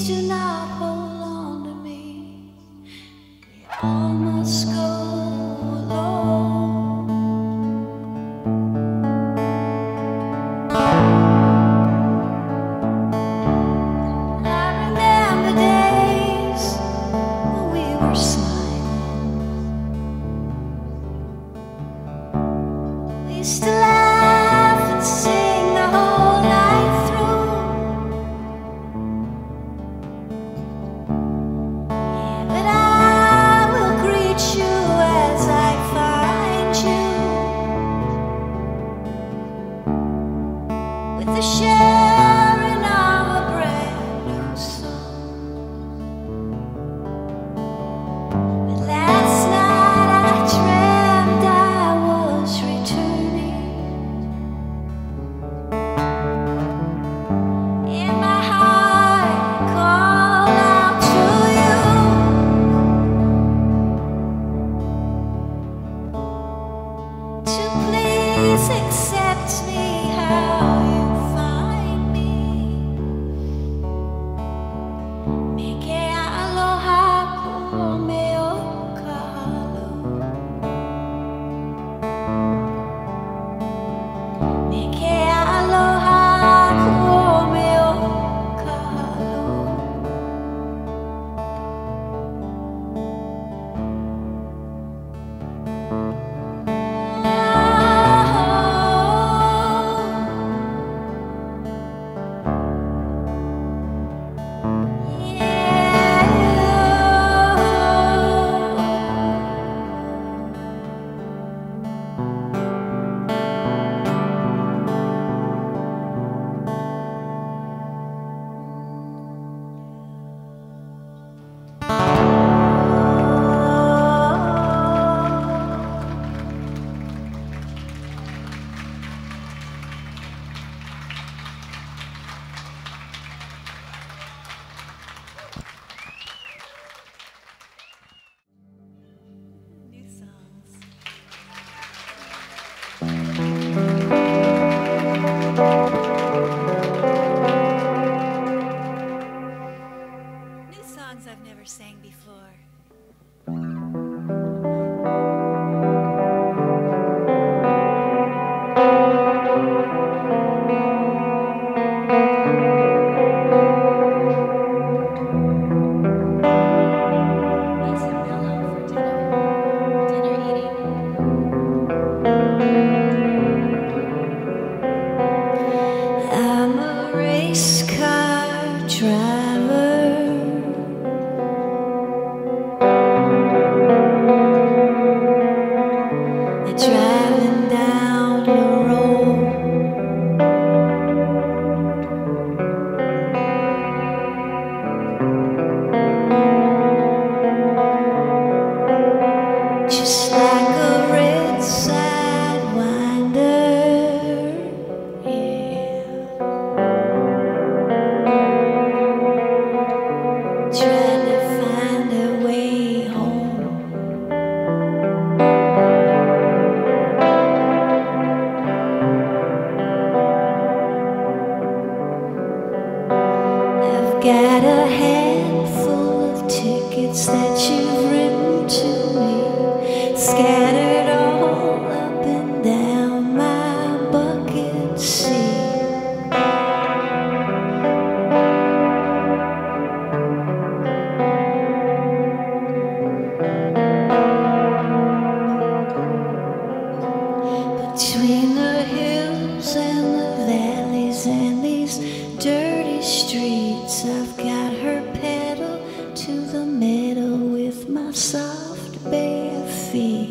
do not hold on to me. We all must go alone. I remember days when we were smiling. We used to laugh and sing the whole night through. Yeah, but I will greet you as I find you, with the sharing of a brand new song. But last night I dreamt I was returning. In my heart, I call out to you to please accept me how you find me. Meke aloha kuomeo kahaluu. Meke aloha kuomeo kahaluu. New songs. New songs I've never sang before. Need some mellow for dinner eating. I'm a race car driver. Driving down the road. Just like a red sidewinder, yeah. Trying to find a way home. I've got a handful of tickets that you've written to me, scattered all up and down my bucket seat. Between the hills and the valleys and these dirty streets, I've got her pedal to the meadow with my soft bare feet.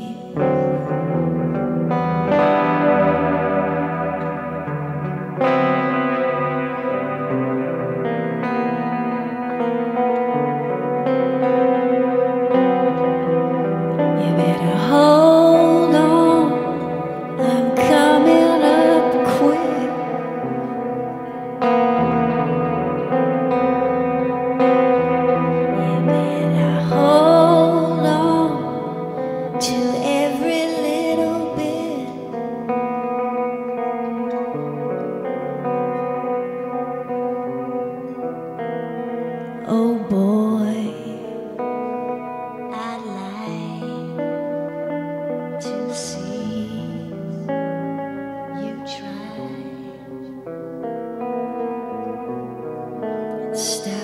You better hold on, I'm coming up quick. You better hold on, stop.